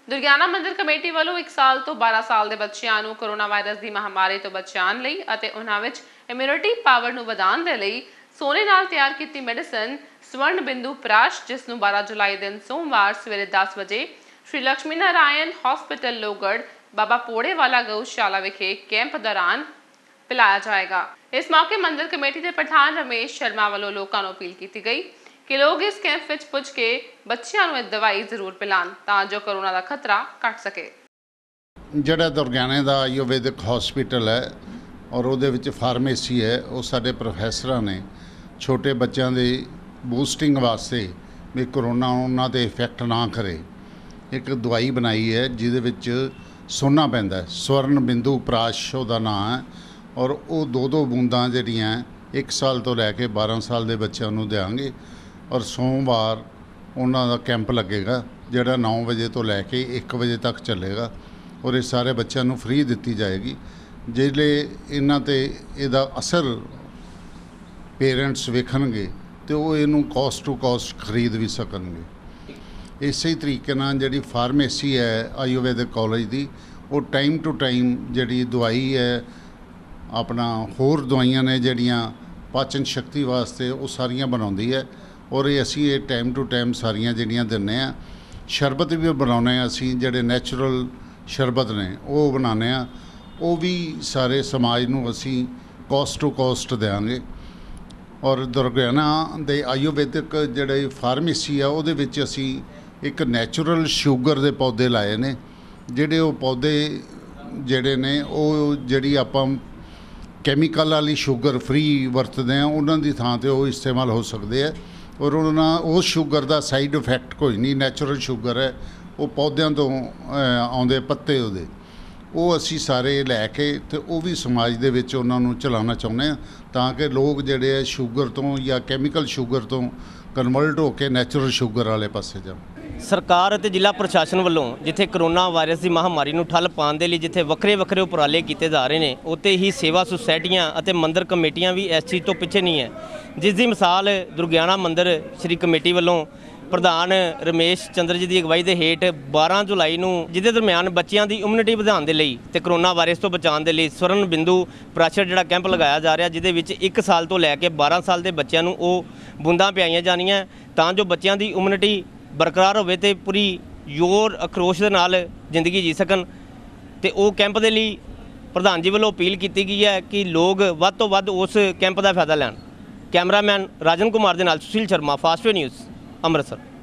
ਦੁਰਗਿਆਨਾ ਮੰਦਿਰ ਕਮੇਟੀ ਵੱਲੋਂ 1 ਸਾਲ ਤੋਂ 12 ਸਾਲ ਦੇ ਬੱਚਿਆਂ ਨੂੰ ਕੋਰੋਨਾ ਵਾਇਰਸ ਦੀ ਮਹਾਮਾਰੀ ਤੋਂ ਬਚਾਉਣ ਲਈ ਅਤੇ ਉਹਨਾਂ ਵਿੱਚ ਇਮਿਊਨਿਟੀ ਪਾਵਰ ਨੂੰ ਵਧਾਉਣ ਦੇ ਲਈ ਸੋਨੇ ਨਾਲ ਤਿਆਰ ਕੀਤੀ ਮੈਡੀਸਨ ਸਵਰਨ ਬਿੰਦੂ ਪ੍ਰਾਸ਼, ਜਿਸ ਨੂੰ 12 ਜੁਲਾਈ ਦਿਨ ਸੋਮਵਾਰ ਸਵੇਰੇ 10 ਵਜੇ श्री लक्ष्मी नारायण हॉस्पिटल लोहगढ़ बाबा पोड़े वाला गौशाला विखे कैंप दौरान पिलाया जाएगा। इस मौके मंदिर कमेटी के प्रधान रमेश शर्मा वालों लोगों को अपील की गई कि लोग इस कैंप विच पुज के बच्चों को दवाई जरूर पिलान तां जो कोरोना का खतरा घट सके। जिहड़ा दुर्गियाने दा आयुर्वेदिक हॉस्पिटल है और उहदे विच फार्मेसी है, वो साडे प्रोफैसरां ने छोटे बच्चों के बूस्टिंग वास्ते भी कोरोना उन्हां ते इफैक्ट ना करे एक दवाई बनाई है जिहदे विच सोना पैंदा है। स्वर्ण बिंदु प्राश उहदा नाम है और वो 2-2 बूंदां जिहड़ियां 1 साल तो लैके 12 साल के बच्चों को देंगे और सोमवार उन्हां दा कैंप लगेगा जिहड़ा 9 बजे तो लैके 1 बजे तक चलेगा और ये सारे बच्चों को फ्री दी जाएगी। जिसले इन्हां ते इहदा असर पेरेंट्स वेखणगे तो वो इनू कॉस्ट टू कॉस्ट खरीद भी सकणगे। इस तरीके नाल जिहड़ी फार्मेसी है आयुर्वेदिक कॉलेज की वो टाइम टू टाइम जिहड़ी दवाई है अपना होर दवाइयां ने जिहड़ियां पाचन शक्ति वास्ते वो सारियां बनाउंदी है और ये असी ये टाइम टू टाइम सारियां जिहड़ियां दिंदे आ। शरबत भी बनाउने असी जिहड़े नैचुरल शरबत ने वो बनाने वो भी सारे समाज नूं असी कॉस्ट टू कॉस्ट देंगे। और दुर्गियाना दे आयुर्वेदिक जिहड़ी फार्मेसी है उहदे विच असी एक नैचुरल शूगर के पौधे लाए ने जिहड़े वो पौधे जिहड़े ने वो जिहड़ी आपां कैमिकल वाली शूगर फ्री वरतदे हैं उन्हां दी थां ते वो इस्तेमाल हो सकते हैं और उस शूगर का साइड इफैक्ट कोई नहीं। नैचुरल शूगर है वो पौधों तो आउंदे पत्ते उहदे वो असी सारे लैके तो वो भी समाज दे विच उन्हां नूं चलाना चाहुंदे हां तां कि लोग जिहड़े शूगर तो या कैमिकल शूगर तो कन्वर्ट होकर नैचुरल शूगर वाले पासे जाओ। सरकार और जिला प्रशासन वालों जिथे कोरोना वायरस की महामारी नूं ठल पाउण दे लई जिथे वक्रे वक्रे उपराले किए जा रहे हैं उत्ते ही सेवा सुसैटियां अते मंदिर कमेटियां भी इस चीज़ तो पिछे नहीं है, जिसकी मिसाल दुर्गियाना मंदिर श्री कमेटी वालों प्रधान रमेश चंद्र जी की अगवाई के हेठ 12 जुलाई नूं जिहदे दरम्यान बच्चों की इम्यूनिटी बढ़ाउण दे लई ते कोरोना वायरस तो बचाउण दे लई स्वर्ण बिंदु प्राशर जिहड़ा कैंप लगाया जा रहा जिहदे विच 1 साल तो लैके 12 साल के बच्चों नूं वो बूंदां पिआईआं जाणीआं तां जो बच्चों की इम्यूनिटी बरकरार होवे ते पूरी जोर अखरोश दे नाल जिंदगी जी सकन। ते वो कैंप दे लई प्रधान जी वालों अपील की गई है कि लोग वध तो वध उस कैंप का फायदा लैण। कैमरामैन राजन कुमार दे नाल Sushil Sharma, fast way news, Amritsar.